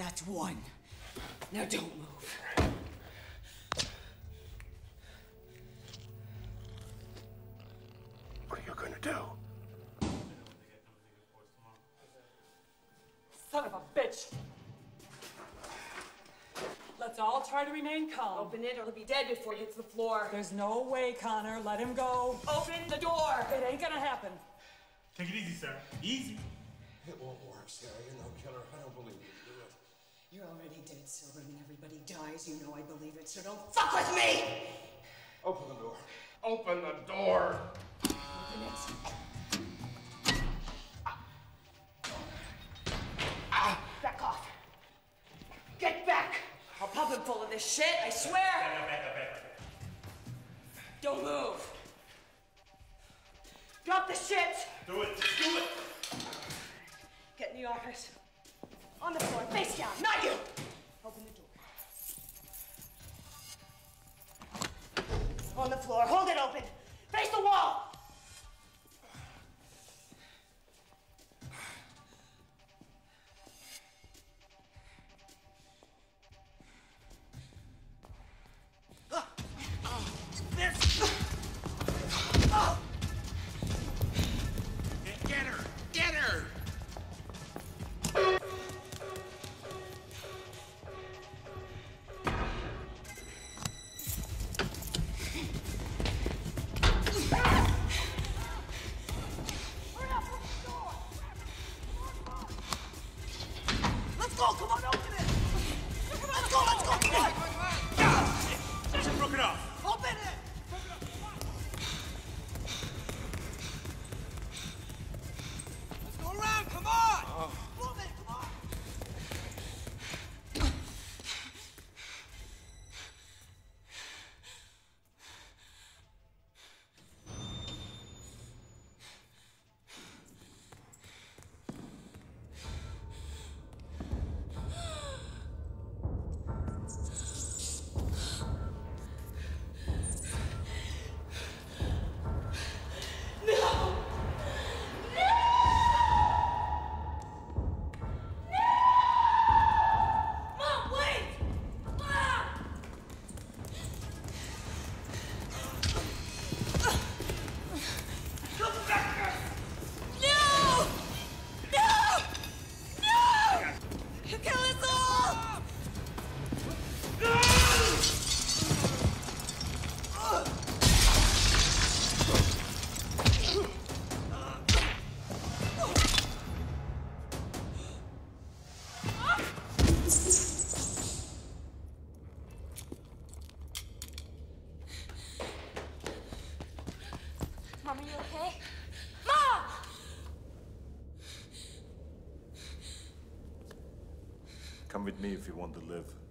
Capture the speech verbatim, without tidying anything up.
That's one. Now don't move. What are you gonna do? Son of a bitch! Let's all try to remain calm. Open it or he'll be dead before he hits the floor. There's no way, Connor. Let him go. Open the door! It ain't gonna happen. Take it easy, sir. Easy. It won't work, Sarah. You're no killer. I don't believe you can do it. You're already dead, Silver, and everybody dies. You know I believe it, so don't fuck with me! Open the door. Open the door! Open it. Back off. Get back! I'll pump him full of this shit, I swear! Back up, back up, back up. Don't move! Drop the shit! Do it, just do it! Get in the office. On the floor, face down, not you! Open the door. On the floor, hold it open! Face the wall! Get her! Get her! Let's go, come on, open it! Let's go, let's go, come on! She broke it off. Open it! Let's go around, come on! Move it, come on! Mom, are you okay? Mom! Come with me if you want to live.